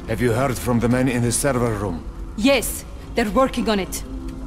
Have you heard from the men in the server room? Yes, they're working on it.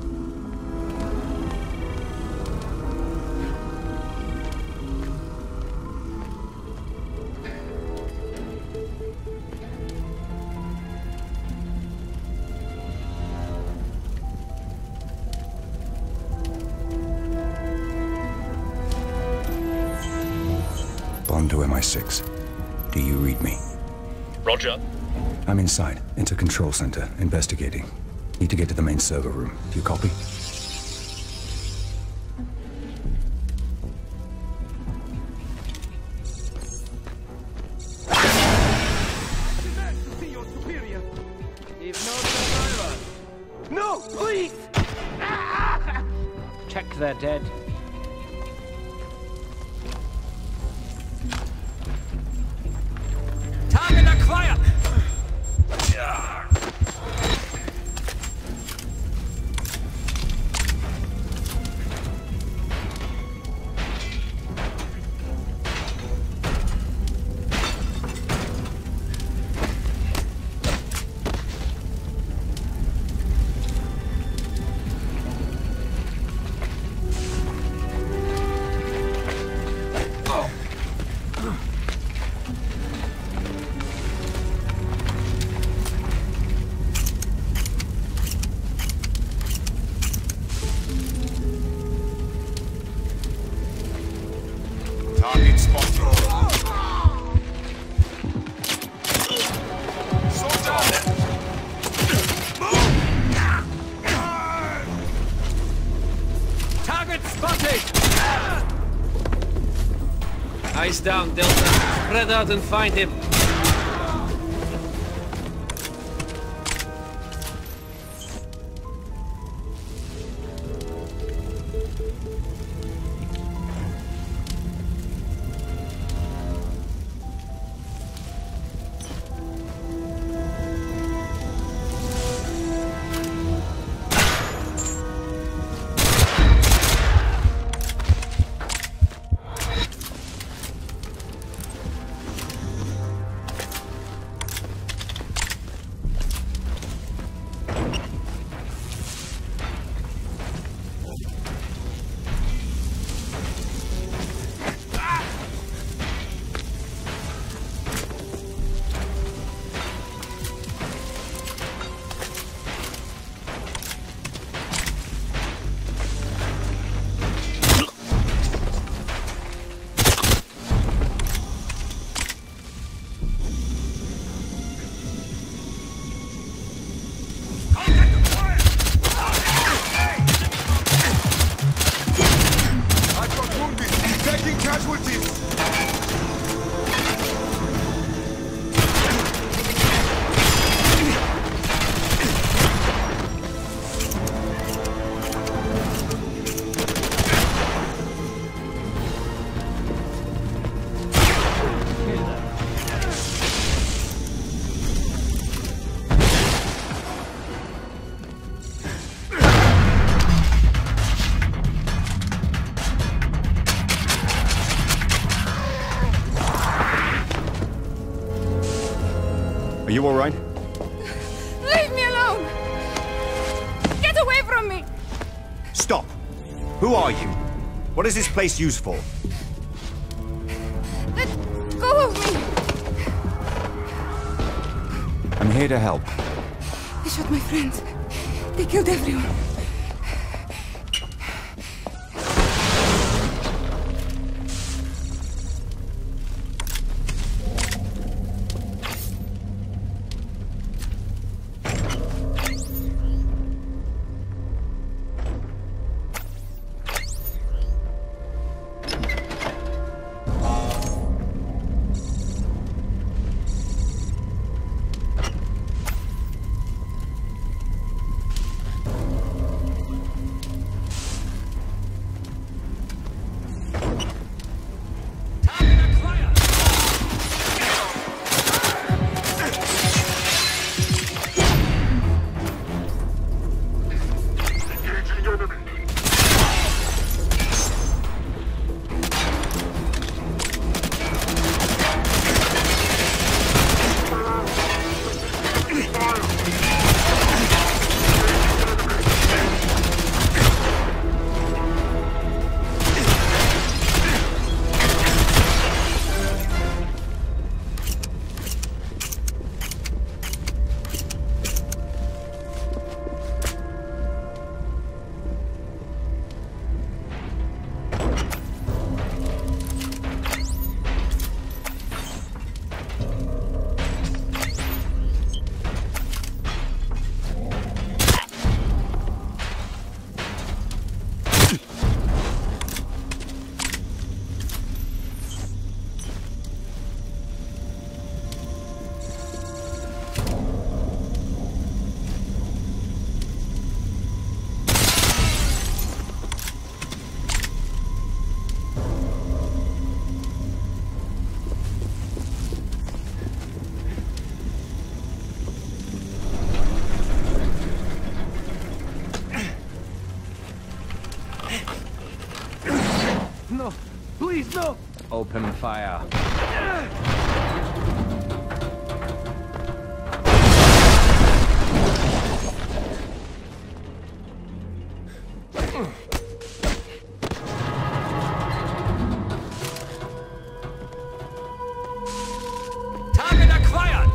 Bond to MI6. Do you read me? Roger. I'm inside, into control center, investigating. Need to get to the main server room. Do you copy? No, please! Check they're dead. Target acquired! Target spotted. Target spotted! Eyes down, Delta. Spread out and find him. I've got wounded. Taking casualties. Are you all right? Leave me alone! Get away from me! Stop! Who are you? What is this place used for? Let go of me! I'm here to help. They shot my friends. They killed everyone. No! Open fire. Target acquired!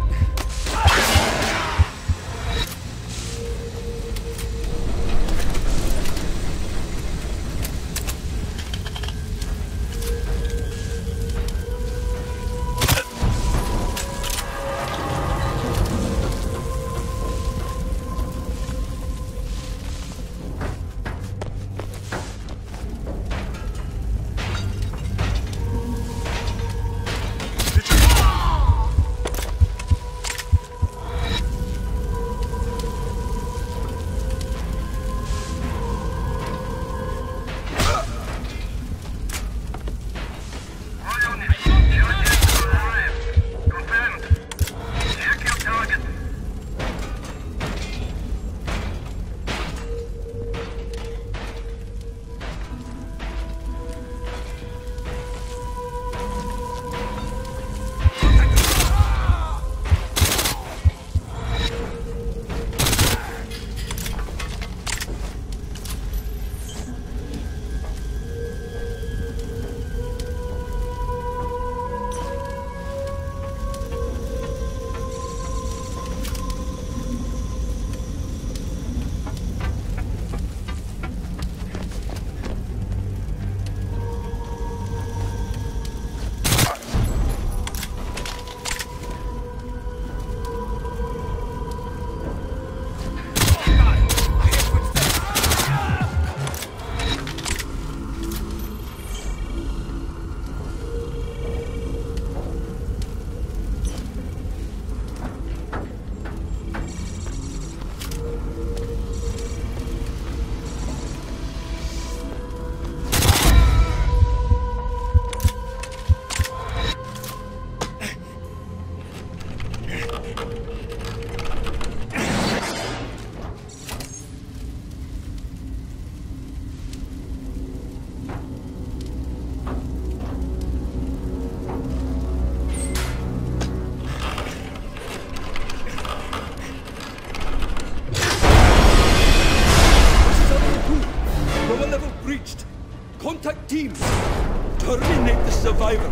Contact teams! Terminate the survivor!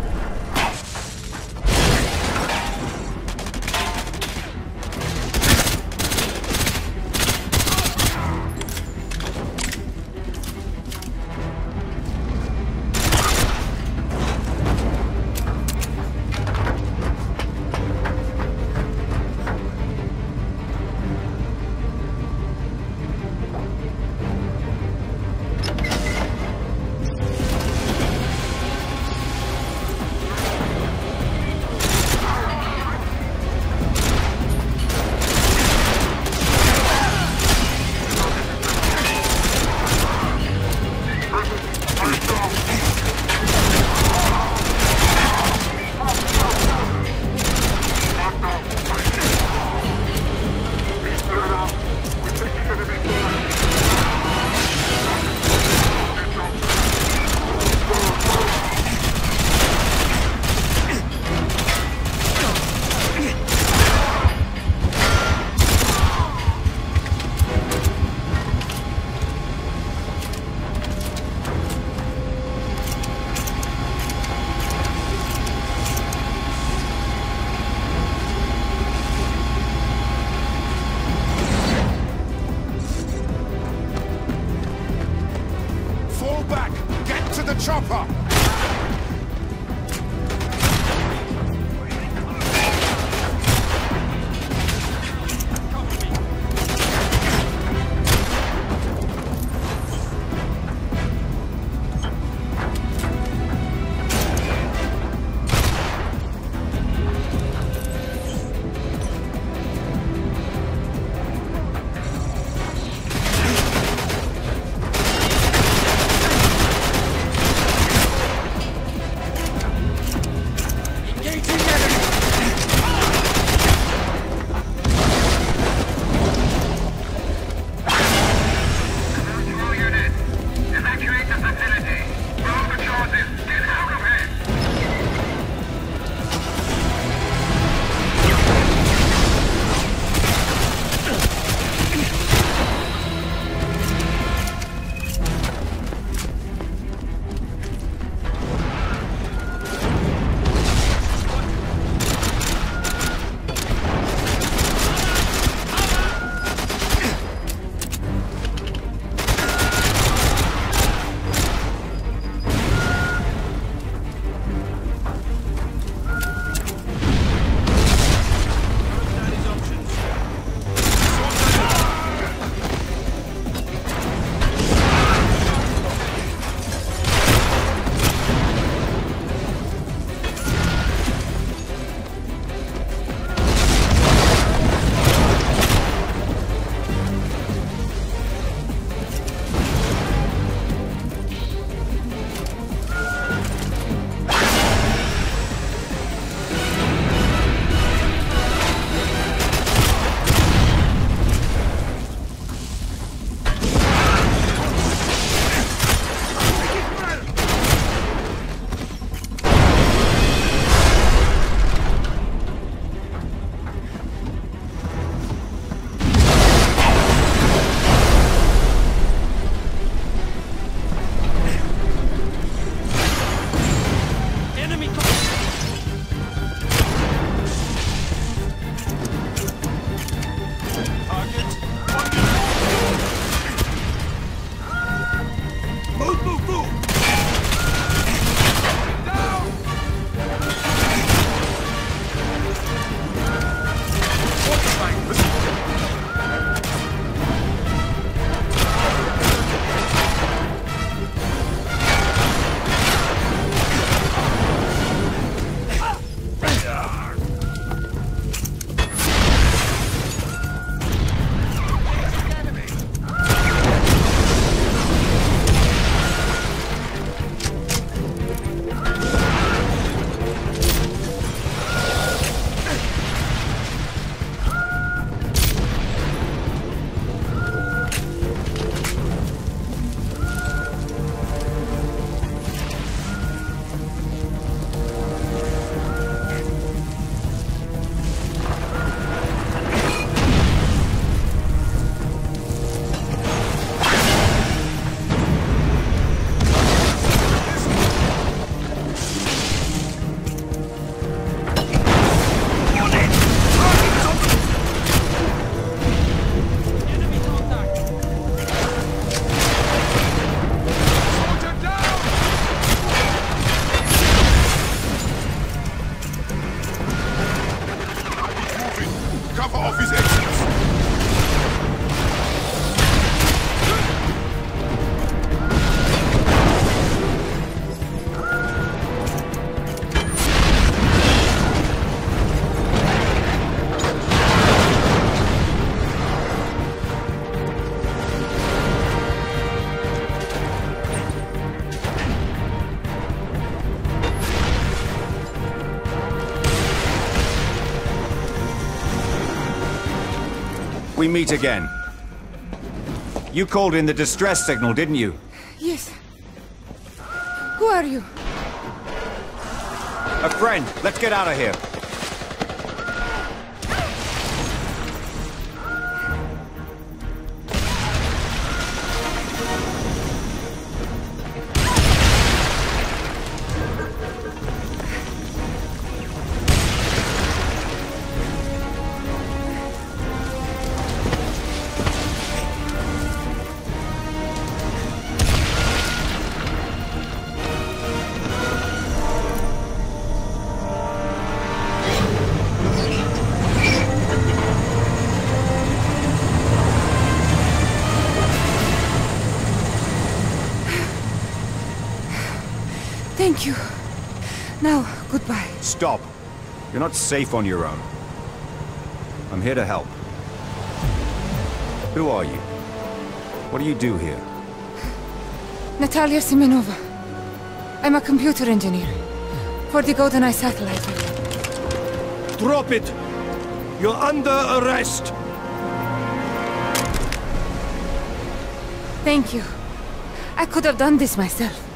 We meet again. You called in the distress signal, didn't you? Yes. Who are you? A friend. Let's get out of here. Thank you. Now, goodbye. Stop. You're not safe on your own. I'm here to help. Who are you? What do you do here? Natalia Semenova. I'm a computer engineer for the GoldenEye satellite. Drop it! You're under arrest! Thank you. I could have done this myself.